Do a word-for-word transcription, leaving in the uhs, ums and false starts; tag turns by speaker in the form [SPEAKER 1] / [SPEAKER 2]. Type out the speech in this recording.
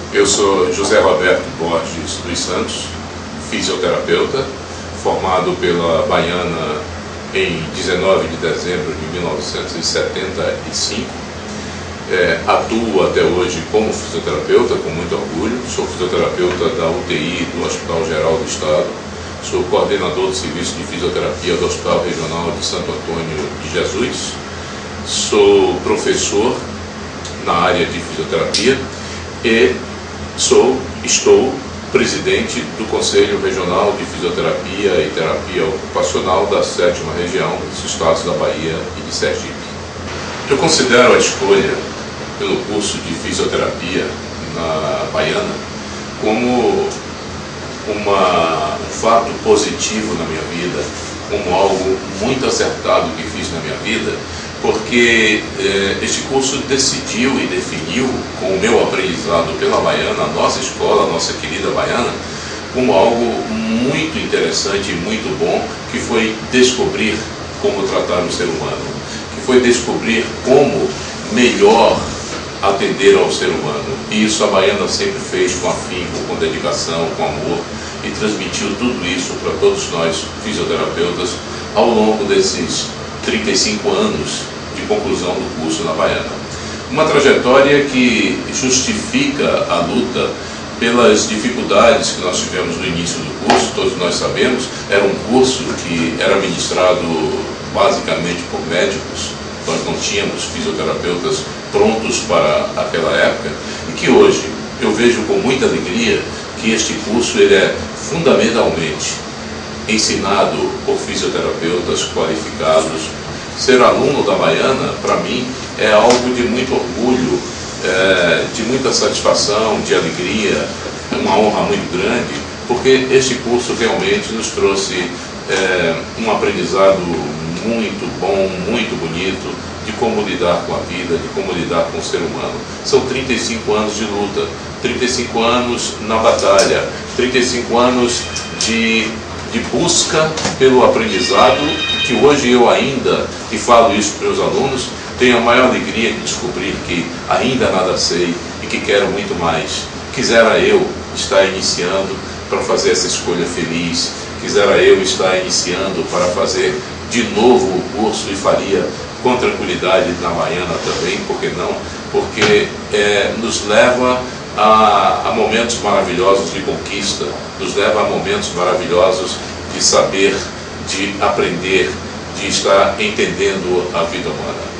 [SPEAKER 1] Eu sou José Roberto Borges dos Santos, fisioterapeuta, formado pela Baiana em dezenove de dezembro de mil novecentos e setenta e cinco. É, atuo até hoje como fisioterapeuta, com muito orgulho. Sou fisioterapeuta da U T I do Hospital Geral do Estado. Sou coordenador do serviço de fisioterapia do Hospital Regional de Santo Antônio de Jesus. Sou professor na área de fisioterapia e sou, estou presidente do Conselho Regional de Fisioterapia e Terapia Ocupacional da sétima região dos estados da Bahia e de Sergipe. Eu considero a escolha pelo curso de fisioterapia na Baiana como uma, um fato positivo na minha vida, como algo muito acertado que fiz na minha vida, porque eh, este curso decidiu e definiu, com o meu aprendizado pela Baiana, a nossa escola, a nossa querida Baiana, como algo muito interessante e muito bom, que foi descobrir como tratar o ser humano, que foi descobrir como melhor atender ao ser humano. E isso a Baiana sempre fez com afinco, com dedicação, com amor, e transmitiu tudo isso para todos nós fisioterapeutas ao longo desses trinta e cinco anos de conclusão do curso na Baiana. Uma trajetória que justifica a luta pelas dificuldades que nós tivemos no início do curso. Todos nós sabemos, era um curso que era ministrado basicamente por médicos. Nós não tínhamos fisioterapeutas prontos para aquela época, e que hoje eu vejo com muita alegria que este curso ele é fundamentalmente ensinado por fisioterapeutas qualificados. Ser aluno da Baiana, para mim, é algo de muito orgulho, é, de muita satisfação, de alegria, é uma honra muito grande, porque este curso realmente nos trouxe é, um aprendizado muito bom, muito bonito, de como lidar com a vida, de como lidar com o ser humano. São trinta e cinco anos de luta, trinta e cinco anos na batalha, trinta e cinco anos de, de busca pelo aprendizado, que hoje eu ainda, e falo isso para os meus alunos, tenho a maior alegria de descobrir que ainda nada sei e que quero muito mais. Quisera eu estar iniciando para fazer essa escolha feliz, quisera eu estar iniciando para fazer de novo o curso, e faria com tranquilidade na Baiana também, por que não? Porque é, nos leva a, a momentos maravilhosos de conquista, nos leva a momentos maravilhosos de saber, de aprender, de estar entendendo a vida humana.